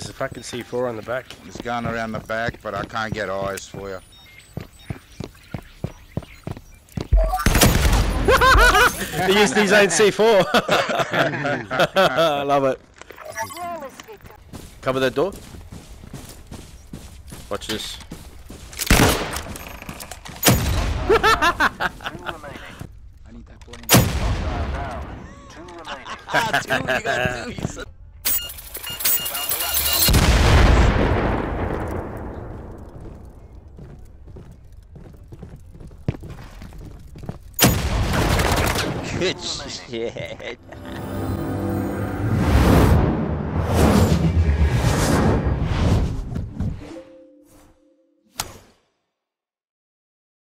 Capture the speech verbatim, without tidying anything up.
there's a fucking C four on the back. He's going around the back, but I can't get eyes for you. He used his own C four. I love it. Cover that door. Watch this. Two remaining. I need that blame. Down. Two remaining. Ah, two, you got two, you said. Good shit.